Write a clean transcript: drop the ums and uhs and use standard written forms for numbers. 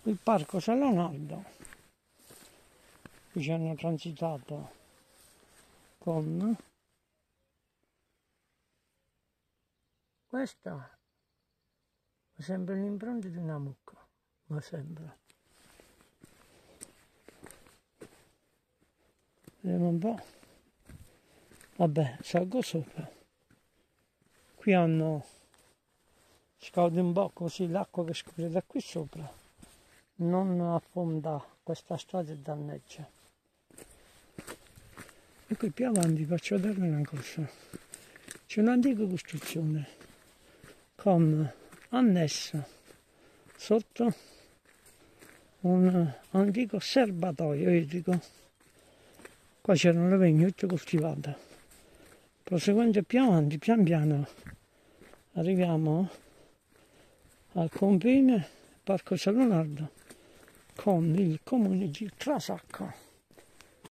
il parco San Leonardo. Qui ci hanno transitato con questa, sembra l'impronta di una mucca, ma sembra. Vediamo un po'. Vabbè, salgo sopra. Qui hanno scaudato un po' così l'acqua che scorre da qui sopra non affonda questa strada e danneggia. E qui più avanti faccio vedere una cosa. C'è un'antica costruzione con annesso sotto un antico serbatoio idrico. Qua c'erano le vigne tutte coltivate. Proseguendo più avanti, pian piano arriviamo al confine Parco San Leonardo con il comune di Trasacco.